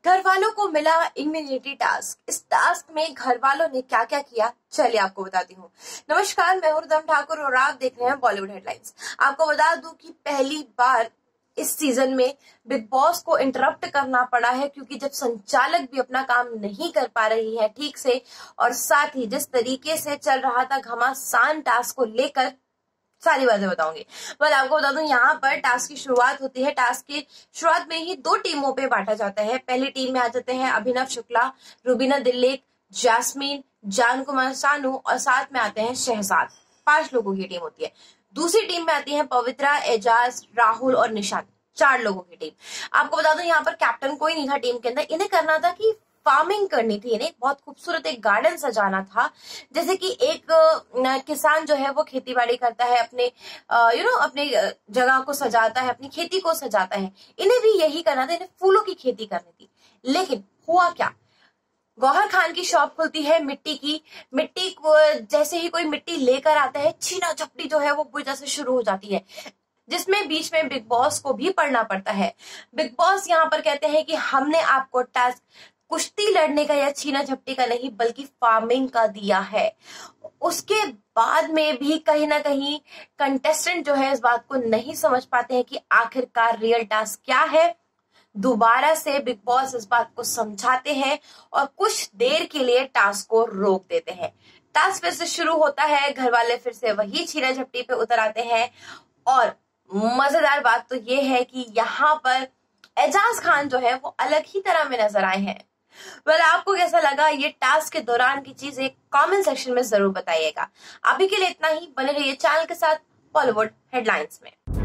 घर वालों को मिला इम्यूनिटी टास्क। इस टास्क में घर वालों ने क्या क्या किया, चलिए आपको बताती हूँ। नमस्कार, मैं हूं रिदम ठाकुर और आप देख रहे हैं बॉलीवुड हेडलाइंस। आपको बता दूं कि पहली बार इस सीजन में बिग बॉस को इंटरप्ट करना पड़ा है, क्योंकि जब संचालक भी अपना काम नहीं कर पा रही है ठीक से, और साथ ही जिस तरीके से चल रहा था घमासान टास्क को लेकर, सारी बातें बताऊंगी। पर आपको बता दूं, यहाँ पर टास्क की शुरुआत होती है। टास्क की शुरुआत में ही 2 टीमों पे बांटा जाता है। पहली टीम में आ जाते हैं अभिनव शुक्ला, रुबीना दिल्लेक, जैस्मीन, जान कुमार सानू और साथ में आते हैं शहजाद। 5 लोगों की टीम होती है। दूसरी टीम में आती है पवित्रा, एजाज, राहुल और निशांत। 4 लोगों की टीम। आपको बता दूं, यहाँ पर कैप्टन कोई नहीं था टीम के अंदर। इन्हें करना था कि फार्मिंग करनी थी, इन्हें बहुत खूबसूरत एक गार्डन सजाना था। जैसे कि एक किसान जो है वो खेती बाड़ी करता है, अपने अपने जगह को सजाता है, अपनी खेती को सजाता है। इन्हें भी यही करना था, इन्हें फूलों की खेती करनी थी। लेकिन हुआ क्या, गौहर खान की शॉप खुलती है मिट्टी की। मिट्टी को जैसे ही कोई मिट्टी लेकर आता है, छीना झपटी जो है वो पूरी से शुरू हो जाती है, जिसमें बीच में बिग बॉस को भी पढ़ना पड़ता है। बिग बॉस यहाँ पर कहते हैं कि हमने आपको टास्क कुश्ती लड़ने का या छीना झपटी का नहीं, बल्कि फार्मिंग का दिया है। उसके बाद में भी कहीं ना कहीं कंटेस्टेंट जो है इस बात को नहीं समझ पाते हैं कि आखिरकार रियल टास्क क्या है। दोबारा से बिग बॉस इस बात को समझाते हैं और कुछ देर के लिए टास्क को रोक देते हैं। टास्क फिर से शुरू होता है, घर वाले फिर से वही छीना झपटी पे उतर आते हैं। और मजेदार बात तो ये है कि यहाँ पर एजाज खान जो है वो अलग ही तरह में नजर आए हैं। आपको कैसा लगा ये टास्क के दौरान की चीजें, कमेंट सेक्शन में जरूर बताइएगा। अभी के लिए इतना ही। बने रहिए चैनल के साथ बॉलीवुड हेडलाइंस में।